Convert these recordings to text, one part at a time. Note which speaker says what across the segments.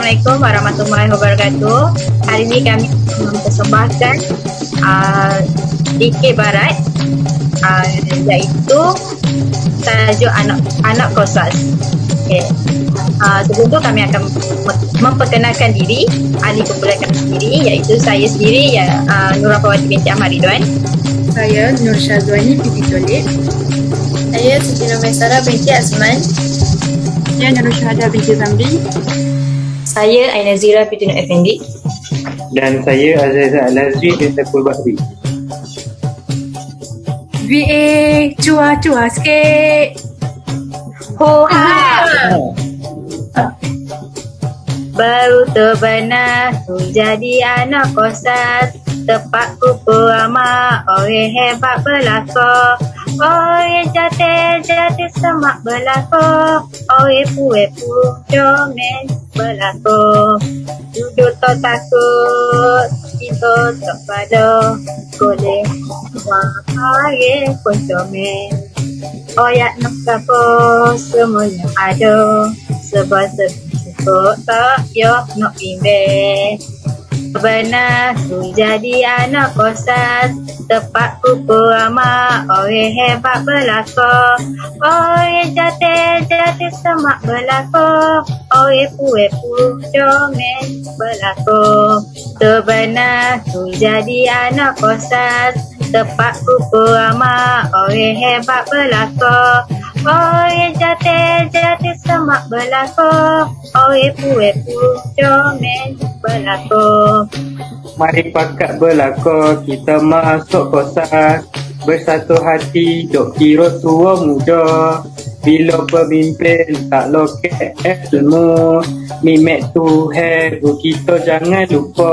Speaker 1: Assalamualaikum warahmatullahi wabarakatuh. Hari ini kami mempersembahkan DK Barat, iaitu tajuk anak kosas. Okay. Sebelum tu kami akan memperkenalkan diri, ahli kumpulan kami sendiri, iaitu saya sendiri, Nurah Fawati binti Ahmad Ridwan.
Speaker 2: Saya Nur Syazwani binti Tolib.
Speaker 3: Saya Siti Numaisara binti Azman.
Speaker 2: Saya Nurul Syahada binti Zamri.
Speaker 4: Saya Aina Zira binti Nur Effendi.
Speaker 5: Dan saya Aziza Al-Azri binti Taqul Bahri.
Speaker 2: VA cuah-cuah sikit.
Speaker 1: Hoha! Baru terbenar tu jadi anak kosas. Tepat kupu amak, orang hebat berlakon. Orang jatuh semak berlakon. Orang pu-pu comel berlakon. Duduk tak takut, kita tak pada. Boleh wahai pun comel. Oyak nak kapo semuanya ada. Sebab tak yo nak bimbing. Benar tu jadi anak kosas. Tepat kupu amak, orang hebat berlakon. Orang jatuh semak berlakon. Orang pu-pu comel berlakon. Sebenar tu jadi anak kosas. Tepat kupu amak, orang hebat berlakon. Orang jatuh semak berlakon. Orang pu-pu comel berlakon.
Speaker 5: Mari pakat berlakon, kita masuk kosas. Bersatu hati, dok kira tua muda. Bila pemimpin tak lokek ilmu. Mimek Tuhan, kita jangan lupa.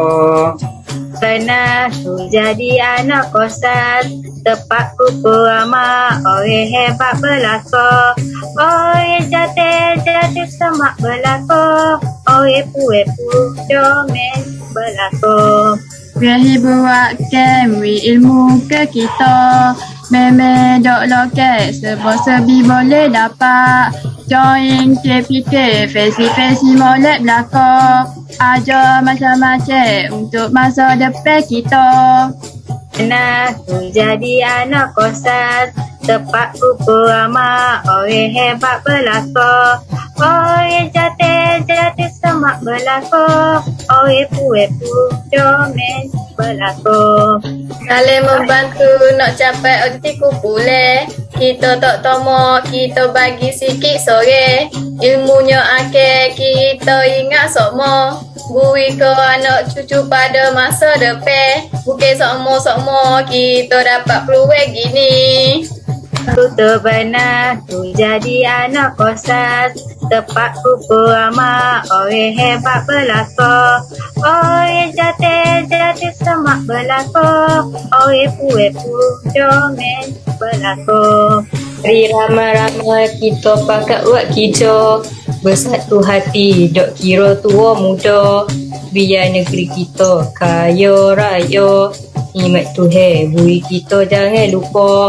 Speaker 1: Pernah tu jadi anak kosas. Tepat kupu amak, orang hebat berlakon. Orang jatuh semak berlakon. Orang pu-pu comel berlakon.
Speaker 2: Berahi buat kami ilmu ke kita. Memang dok loket sebab sebi boleh dapat. Join KPK, fesi molek belakang. Ajar macam-macam untuk masa depan kita.
Speaker 1: Pernah tu jadi anak kosas. Tepat kupu amak, orang hebat berlakon. Orang jatuh semak berlakon. Orang pu-pu comel berlakon.
Speaker 3: Saling membantu nak capai objektif kumpulan. Kita tak tomo, kita bagi sikit sore. Ilmunya akal, kita ingat sokmo. Bui ke anak cucu pada masa depan. Bukan sokmo-sokmo, kita dapat peluang gini.
Speaker 1: Tu terbenar tu jadi anak kosas. Tepat kupu amak, orang hebat berlakon. Orang jatuh semak berlakon. Orang pu-pu comel berlakon.
Speaker 4: Mari ramai-ramai kita pakat buat kita. Bersatu hati, dok kira tua muda. Biar negeri kita kaya raya. Nikmat Tuhan, bui kita jangan lupa.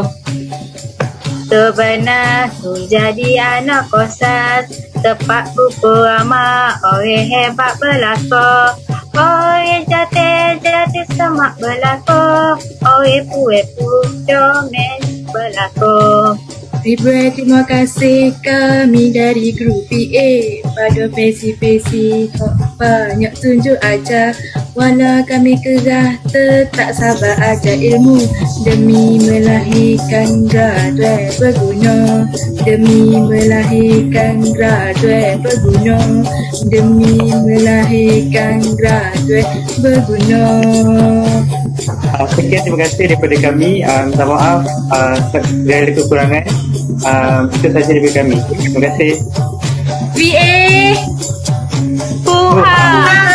Speaker 1: Sebenar tu jadi anak kosas. Tepat kupu amak, orang hebat berlakon. Orang jatuh semak berlakon. Orang pu-pu comel berlakon.
Speaker 2: Ribuan terima kasih kami dari grup PA. Pada pesi-pesi banyak tunjuk ajar. Walau kami kerah tetap sabar ajar ilmu. Demi melahirkan graduate berguna. Demi melahirkan graduate berguna. Demi melahirkan graduate berguna.
Speaker 5: Sekian, terima kasih daripada kami. Minta maaf dari kekurangan. Itu saja daripada kami. Terima kasih.
Speaker 1: VA Puha.